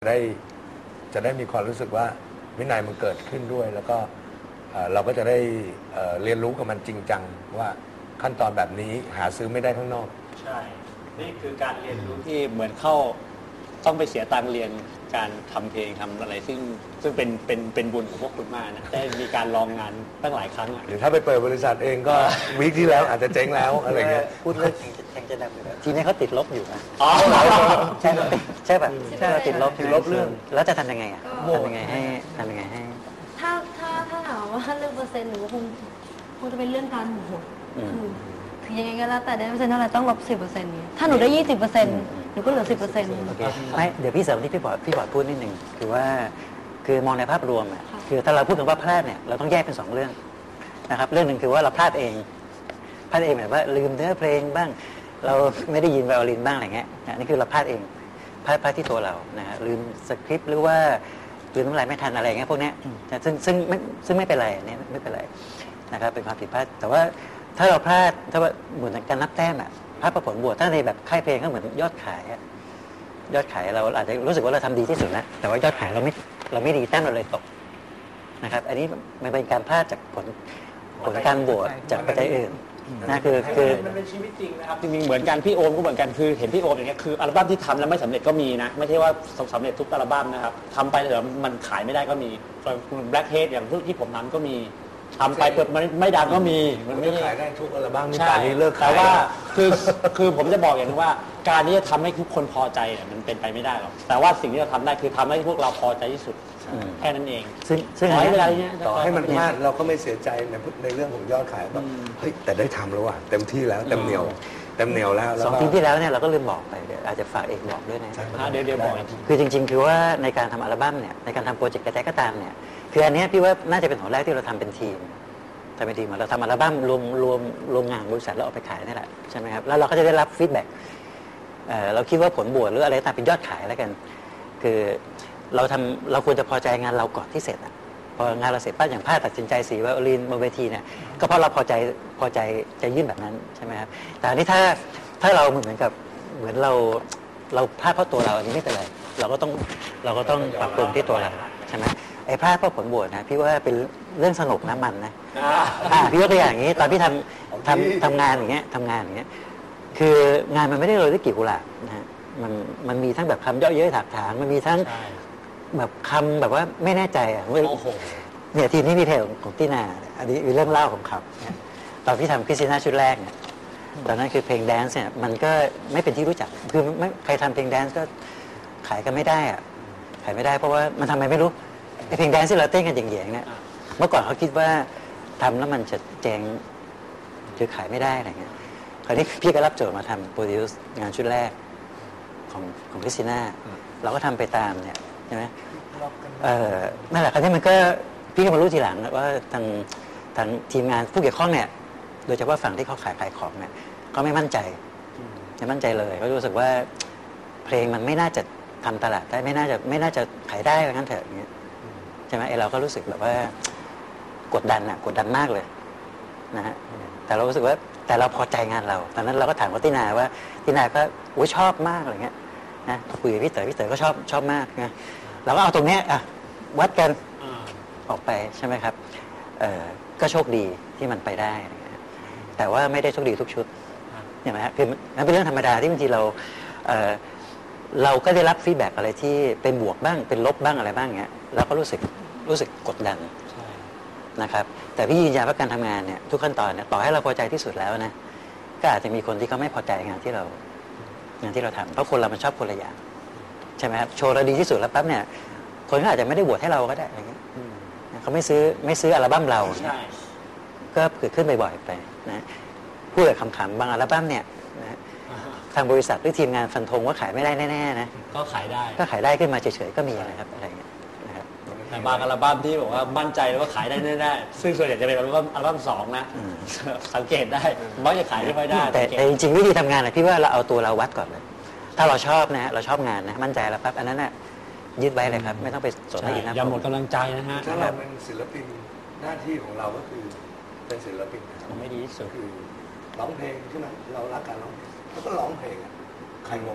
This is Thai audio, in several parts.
ได้จะได้มีความรู้สึกว่าวินัยมันเกิดขึ้นด้วยแล้วก็เราก็จะได้เรียนรู้กับมันจริงจังว่าขั้นตอนแบบนี้หาซื้อไม่ได้ข้างนอกใช่นี่คือการเรียนรู้ที่เหมือนเข้าต้องไปเสียตังค์เรียนการทำเพลงทำอะไรซึ่งเป็นบุญของพวกคุณมากนะได้มีการลองงานตั้งหลายครั้งหรือถ้าไปเปิดบริษัทเองก็วีคที่แล้วอาจจะเจ๊งแล้วอะไรเงี้ยพูดเรื่องแข่งจะดับอยู่แล้วทีนี้เขาติดลบอยู่นะอ๋อใช่ป่ะใช่ติดลบเรื่องแล้วจะทำยังไงอ่ะทำยังไงให้ถ้าถามว่าเรื่องเปอร์เซ็นต์หนูก็คงจะเป็นเรื่องการโหวตคือยังไงก็แล้วแต่ได้เปอร์เซ็นต์เท่าไหร่ต้องลบ 10%ถ้าหนูได้ 20%หนูก็เหลือ 10% โอเคไม่เดี๋ยวพี่เสริมที่พี่บอดพูดนิดนึงคือว่าคือมองในภาพรวมอ่ะคือถ้าเราพูดถึงว่าพลาดเนี่ยเราต้องแยกเป็น2เรื่องนะครับเรื่องหนึ่งคือว่าเราพลาดเองหมายว่าลืมเนื้อเพลงบ้างเราไม่ได้ยินไวโอลินบ้างอะไรเงี้ยนี่คือเราพลาดเองพลาดที่ตัวเรานะฮะลืมสคริปต์หรือว่าลืมน้ำลายไม่ทันอะไรเงี้ยพวกเนี้ยซึ่งไม่เป็นไรเนี่ยไม่เป็นไรนะครับเป็นความผิดพลาดแต่ว่าถ้าเราพลาดถ้าว่าเหมือนการนับแต้มอ่ะภาพประผลบวกถ้าในแบบค่ายเพลงก็เหมือนยอดขายเราอาจจะรู้สึกว่าเราทำดีที่สุดแล้วแต่ว่ายอดขายเราไม่ดีแต้มเราเลยตกนะครับอันนี้มันเป็นการพลาดจากผลการบวกจากปัจจัยอื่นนะคือมันเป็นชีวิตจริงนะครับจริงๆเหมือนกันพี่โอมก็เหมือนกันคือเห็นพี่โอมอย่างเงี้ยคืออัลบั้มที่ทำแล้วไม่สำเร็จก็มีนะไม่ใช่ว่าสำเร็จทุกอัลบั้มนะครับทำไปแล้วมันขายไม่ได้ก็มีแบล็คเฮดอย่างที่ผมนั้นก็มีทำไปเปิดไม่ดังก็มีมันไม่ขายได้ทุกอัลบั้มนี่ป่านนี้เลิกขายแต่ว่าคือผมจะบอกอย่างนึงว่าการที่จะทำให้ทุกคนพอใจเนี่ยมันเป็นไปไม่ได้หรอกแต่ว่าสิ่งที่เราทำได้คือทำให้พวกเราพอใจที่สุดแค่นั้นเองซึ่งเวลาเนี้ยต่อให้มันพลาดเราก็ไม่เสียใจในเรื่องของยอดขายว่าเฮ้ยแต่ได้ทำแล้วว่ะเต็มที่แล้วเต็มเหนียวแล้ว 2 ปีที่แล้วเนี่ยเราก็ลืมบอกไปเดี๋ยวอาจจะฝากเอกบอกด้วยนะเดี๋ยวบอกคือจริงๆคือว่าในการทำอัลบั้มเนี่ยในการทำโปรเจกต์ใดๆก็ตามเนี่ยคืออันนี้พี่ว่าน่าจะเป็นของแรกที่เราทำเป็นทีมเราทำอัลบั้มรวมงานบริษัทแล้วเอาไปขายนี่แหละใช่ไหมครับแล้วเราก็จะได้รับฟีดแบ็กเราคิดว่าผลบวกหรืออะไรต่างเป็นยอดขายแล้วกันคือเราควรจะพอใจงานเราก่อนที่เสร็จอ่ะพองานเราเสร็จป้าอย่างผ้าตัดสินใจสีไวโอลินบนเวทีเนี่ยก็เพราะเราพอใจจะยื่นแบบนั้นใช่ไหมครับแต่อันนี้ถ้าเราเหมือนเราพลาดเพราะตัวเราอันนี้ไม่เป็นไรเราก็ต้องปรับปรุงที่ตัวเราใช่ไหมไอ้พลาดเพราะผลบวกนะพี่ว่าเป็นเรื่องสนุกนะมันนะพี่ยกตัวอย่างอย่างนี้ตอนพี่ทำงานอย่างเงี้ยคืองานมันไม่ได้โรยด้วยกลีบกุหลาบนะฮะมันมีทั้งแบบคำเยาะเย้ยถากถางมันมีทั้งแบบคำแบบว่าไม่แน่ใจอ่ะเนี่ยทีนี้มีเพลงของตินาอันนี้มีเรื่องเล่าของเขาตอนที่ทำคริสติน่าชุดแรกเนี่ยตอนนั้นคือเพลงแดนซ์เนี่ยมันก็ไม่เป็นที่รู้จักคือไม่ใครทำเพลงแดนซ์ก็ขายกันไม่ได้อ่ะขายไม่ได้เพราะว่ามันทำไมไม่รู้เพลงแดนซ์ที่เราเต้นกันอย่างๆเนี่ยเมื่อก่อนเขาคิดว่าทำแล้วมันจะเจ๊งคือขายไม่ได้อะไรเงี้ยคราวนี้พี่ก็รับโจทย์มาทำโปรดิวซ์งานชุดแรกของคริสติน่าเราก็ทำไปตามเนี่ยใช่ไหมนั่นแหละคราวนี้มันก็พี่ก็มารู้ทีหลังว่าทางทีมงานผู้เกี่ยวข้องเนี่ยโดยเฉพาะฝั่งที่เขาขายของเนี่ยเขาไม่มั่นใจเลยเขารู้สึกว่าเพลงมันไม่น่าจะทำตลาดได้ไม่น่าจะขายได้เพราะงั้นเถอะอย่างเงี้ยใช่ไหมเราก็รู้สึกแบบว่ากดดันมากเลยนะฮะแต่เรารู้สึกว่าแต่เราพอใจงานเราตอนนั้นเราก็ถามตินาว่าตินาก็ชอบมากอะไรเงี้ยนะคุยกับพี่เต๋อก็ชอบมากนะเราก็เอาตรงเนี้ยวัดกันออกไปใช่ไหมครับก็โชคดีที่มันไปได้แต่ว่าไม่ได้โชคดีทุกชุดใช่ไหมฮะคือมันเป็นเรื่องธรรมดาที่บางทีเราก็ได้รับฟีดแบ็กอะไรที่เป็นบวกบ้างเป็นลบบ้างอะไรบ้างเงี้ยเราก็รู้สึกกดดันนะครับแต่พี่ยืนยันว่าการทำงานเนี่ยทุกขั้นตอนเนี่ยต่อให้เราพอใจที่สุดแล้วนะก็อาจจะมีคนที่เขาไม่พอใจงานที่เราทำเพราะคนเรามันชอบคนละอย่างใช่ไหมครับโชว์เราดีที่สุดแล้วปั๊บเนี่ยคนก็อาจจะไม่ได้บวชให้เราก็ได้อะไรเงี้ยเขาไม่ซื้ออัลบั้มเราก็เกิดขึ้นบ่อยๆไปนะพูดแบบขำๆบางอัลบั้มเนี่ยนะทางบริษัทหรือทีมงานฟันธงว่าขายไม่ได้แน่ๆนะก็ขายได้ขึ้นมาเฉยๆก็มีนะครับอะไรเงี้ยนะครับแต่บางอัลบั้มที่บอกว่ามั่นใจแล้วว่าขายได้แน่ๆซึ่งส่วนใหญ่จะเป็นอัลบั้ม2นะสังเกตได้มักจะขายไม่ค่อยได้แต่จริงๆวิธีทำงานนะพี่ว่าเราเอาตัวเราวัดก่อนเลยถ้าเราชอบนะเราชอบงานนะมั่นใจแล้วปั๊บอันนั้นน่ะยึดไว้เลยครับไม่ต้องไปสนอะไรนะอย่าหมดกำลังใจนะฮะถ้าเราเป็นศิลปินหน้าที่ของเราก็คือเป็นศิลปินไม่ดีที่สุดคือร้องเพลงใช่ไหมเรารักการร้องเพลงแล้วก็ร้องเพลงใครบอกว่า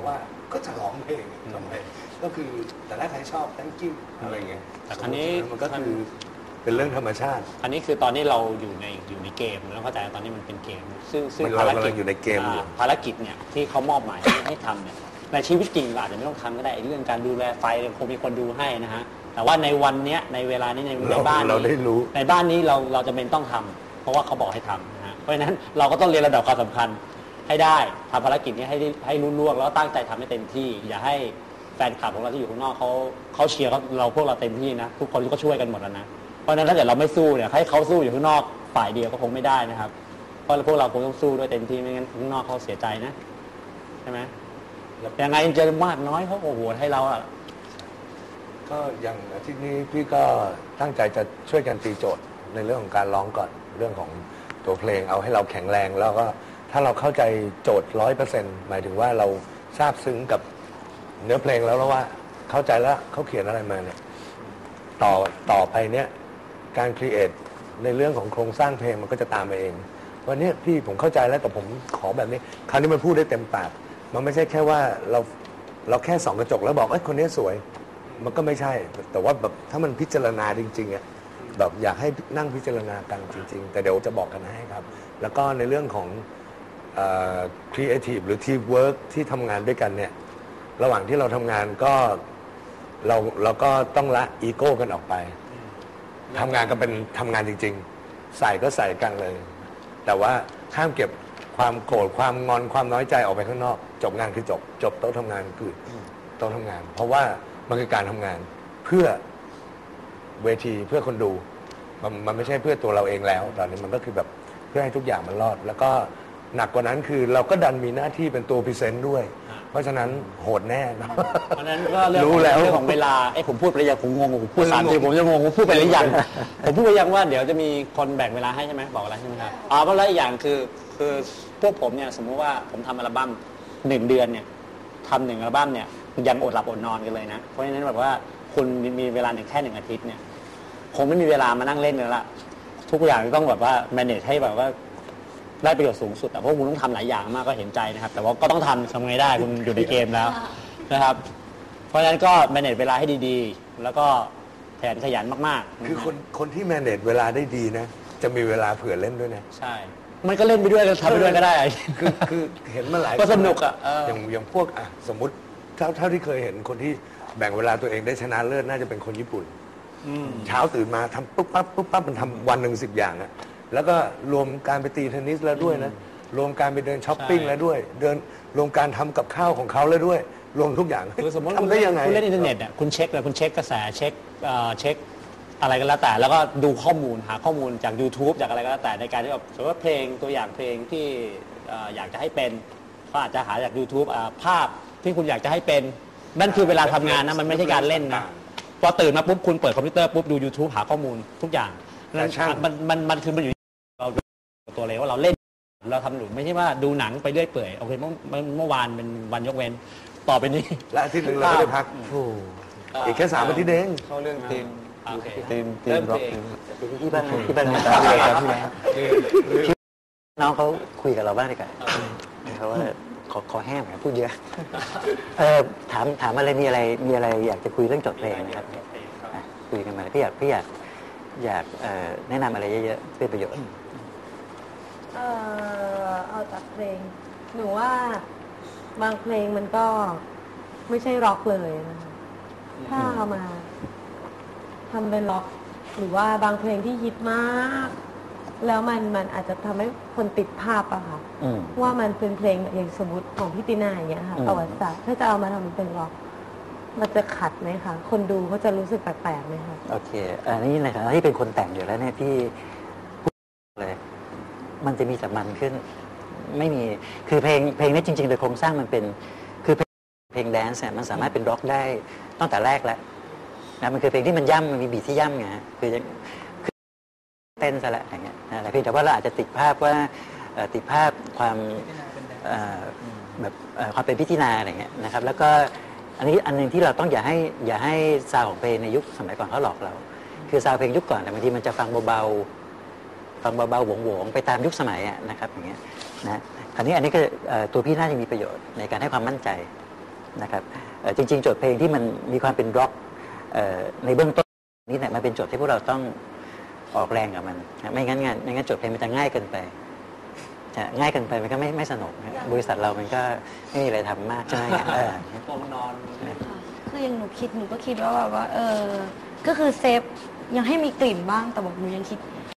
ก็จะร้องเพลงทำไมก็คือแต่แรกใครชอบ thank you อะไรเงี้ยแต่ครั้นี้มันก็คือเป็นเรื่องธรรมชาติอันนี้คือตอนนี้เราอยู่ในเกมแล้วเข้าใจว่าตอนนี้มันเป็นเกม ซึ่งมันเรากำลังอยู่ในเกมอยู่ภารกิจเนี่ยที่เขามอบหมายให้ทำเนี่ยในชีวิตจริงเราอาจจะไม่ต้องทำก็ได้ไอ้เรื่องการดูแลไฟคงมีคนดูให้นะฮะแต่ว่าในวันเนี้ยในเวลานี้ในบ้านเราได้รู้ในบ้านนี้เราจะเป็นต้องทำเพราะว่าเขาบอกให้ทำนะฮะเพราะฉะนั้นเราก็ต้องเรียนระดับความสำคัญให้ได้ทำภารกิจนี้ให้รุ่ล่วงแล้วตั้งใจทำให้เต็มที่อย่าให้แฟนคลับของเราที่อยู่ข้างนอกเขาเชียร์เราพวกเราเต็มที่นะทุกคนก็ช่วยกันหมดแล้วนะเพราะฉะนั้นถ้าเกิดเราไม่สู้เนี่ยให้เขาสู้อยู่ข้างนอกฝ่ายเดียวก็คงไม่ได้นะครับเพราะพวกเราคงต้องสู้ด้วยเต็มที่ไม่งั้นข้างนอกเขาเสียใจนะใช่ไหมยังไงจะมากน้อยเขาโอ้โหให้เราอะก็อย่างอาทิตย์นี้พี่ก็ตั้งใจจะช่วยกันตีโจทย์ในเรื่องของการร้องก่อนเรื่องของตัวเพลงเอาให้เราแข็งแรงแล้วก็ถ้าเราเข้าใจโจทย์ 100% หมายถึงว่าเราซาบซึ้งกับเนื้อเพลงแล้วว่าเข้าใจแล้วเขาเขียนอะไรมาเนี่ยต่อไปเนี่ยการครีเอทในเรื่องของโครงสร้างเพลงมันก็จะตามมาเองวันนี้พี่ผมเข้าใจแล้วแต่ผมขอแบบนี้คราวนี้มันพูดได้เต็มปากมันไม่ใช่แค่ว่าเราแค่ส่องกระจกแล้วบอกเอ้ยคนนี้สวยมันก็ไม่ใช่แต่ว่าแบบถ้ามันพิจารณาจริงๆอ่ะแบบอยากให้นั่งพิจารณากันจริงๆแต่เดี๋ยวจะบอกกันให้ครับแล้วก็ในเรื่องของครีเอทีฟหรือทีมเวิร์กที่ทำงานด้วยกันเนี่ยระหว่างที่เราทำงานก็เราก็ต้องละอีโก้กันออกไปทำงานก็เป็นทำงานจริงๆใส่ก็ใส่กันเลยแต่ว่าห้ามเก็บความโกรธความงอนความน้อยใจออกไปข้างนอกจบงานคือจบโต๊ะทำงานคือโต๊ะทำงานเพราะว่ามันคือการทำงานเพื่อเวทีเพื่อคนดูมันไม่ใช่เพื่อตัวเราเองแล้วตอนนี้มันก็คือแบบเพื่อให้ทุกอย่างมันรอดแล้วก็หนักกว่านั้นคือเราก็ดันมีหน้าที่เป็นตัวพรีเซนต์ด้วยเพราะฉะนั้นโหดแน่นะเพราะฉะนั้นก็เรื่องรู้แล้วของเวลาผมพูดไปหรือยังผมงงผมพูด3 ทีผมจะงงผมพูดไปหรือยังผมพูดไปยังว่าเดี๋ยวจะมีคนแบ่งเวลาให้ใช่ไหมบอกอะไรใช่ไหมครับเพราะแล้วอีกอย่างคือพวกผมเนี่ยสมมุติว่าผมทำอัลบั้ม1 เดือนเนี่ยทำ1 อัลบั้มเนี่ยยังอดหลับอดนอนกันเลยนะเพราะฉะนั้นแบบว่าคุณมีเวลาแค่1 อาทิตย์เนี่ยคงไม่มีเวลามานั่งเล่นเลยละทุกอย่างต้องแบบว่า manage ให้แบบว่าได้ประโยชน์สูงสุดแต่เพราะคุณต้องทำหลายอย่างมากก็เห็นใจนะครับแต่ว่าก็ต้องทำไงได้คุณอยู่ในเกมแล้วนะครับเพราะฉะนั้นก็ manage เวลาให้ดีๆแล้วก็ขยันมากๆคือคนที่ manage เวลาได้ดีนะจะมีเวลาเผื่อเล่นด้วยนะใช่มันก็เล่นไปด้วยทำไปด้วยก็ได้คือเห็นมาหลายก็สนุกอ่ะอย่างพวกสมมุติเท่าที่เคยเห็นคนที่แบ่งเวลาตัวเองได้ชนะเลิศน่าจะเป็นคนญี่ปุ่นเช้าตื่นมาทำปุ๊บปั๊บมันทำวันหนึ่ง10 อย่างอะแล้วก็รวมการไปตีเทนนิสแล้วด้วยนะรวมการไปเดินช้อปปิ้งแล้วด้วยรวมการทำกับข้าวของเขาแล้วด้วยรวมทุกอย่างคือสมมติทำได้ยังไงคุณเล่นอินเทอร์เน็ตอ่ะคุณเช็คเลยคุณเช็คกระแสเช็คอะไรก็แล้วแต่แล้วก็ดูข้อมูลหาข้อมูลจาก YouTube จากอะไรก็แล้วแต่ในการที่แบบสมมติว่าเพลงตัวอย่างเพลงที่อยากจะให้เป็นก็อาจจะหาจาก YouTube ภาพที่คุณอยากจะให้เป็นนั่นคือเวลาทำงานนะมันไม่ใช่การเล่นนะพอตื่นมาปุ๊บคุณเปิดคอมพิวเตอร์ปุ๊บดู YouTube หาข้อมูลทุกอย่างมันคือมันอยู่เราตัวเลยว่าเราเล่นเราทำหรือไม่ใช่ว่าดูหนังไปเรื่อยเปื่อยโอเคเมื่อวานเป็นวันยกเว้นต่อไปนี้และอาทิตย์หนึ่งเราก็ได้พักอีกแค่3 อาทิตย์เองเข้าเรื่องทีมโอเคทีมเริ่มร็อกเพลงที่บ้านมา น้องเขาคุยกับเราบ้างดีกว่าเขาว่าขอแห้งนะพูดเยอะถามอะไรมีอะไรอยากจะคุยเรื่องจดเพลงนะครับคุยกันมาพี่อยากแนะนำอะไรเยอะๆเป็นประโยชน์เอาจากเพลงหนูว่าบางเพลงมันก็ไม่ใช่ร็อกเลยนะคะถ้าเอามาทำเป็นร็อกหรือว่าบางเพลงที่ฮิตมากแล้วมันอาจจะทำให้คนติดภาพอะค่ะว่ามันเป็นเพลงอย่างสมมติของพี่ตินาอย่างเงี้ยค่ะประวัติศาสตร์ถ้าจะเอามาทำเป็นร็อกมันจะขัดไหมคะคนดูเขาจะรู้สึกแปลกๆไหมคะโอเคอันนี้ในฐานะที่เป็นคนแต่งอยู่แล้วเนี่ยพี่พูดเลยมันจะมีแต่มันขึ้นไม่มีคือเพลงนี้จริงๆโดยโครงสร้างมันเป็นคือเพลงแดนซ์เนี่ยมันสามารถเป็นร็อกได้ตั้งแต่แรกแล้วนะมันคือเพลงที่มันย่ำมันมีบีทที่ย่ำไงคือเต้นซะแล้วอย่างเงี้ยนะแต่เพียงแต่ว่าเราอาจจะติดภาพว่าติดภาพความแบบความเป็นพิธีนาอะไรเงี้ยนะครับแล้วก็อันนึงที่เราต้องอย่าให้ซาวของเพลงในยุคสมัยก่อนเขาหลอกเราคือซาวเพลงยุคก่อนแต่บางทีมันจะฟังเบาๆหวงๆไปตามยุคสมัยนะครับอย่างเงี้ยนะอันนี้ก็ตัวพี่น่าจะมีประโยชน์ในการให้ความมั่นใจนะครับจริงๆโจทย์เพลงที่มันมีความเป็นร็อกในเบื้องต้นนี่แหละมันเป็นโจทย์ที่พวกเราต้องออกแรงกับมันนะไม่งั้นโจทย์เพลงมันจะง่ายเกินไปง่ายเกินไปมันก็ไม่สนุกนะบริษัทเรามันก็ไม่มีอะไรทำมากใช่ไหมผมนอนคืออย่างหนูก็คิดว่าแบบว่าก็คือเซฟยังให้มีกลิ่นบ้างแต่บอกหนูยังคิด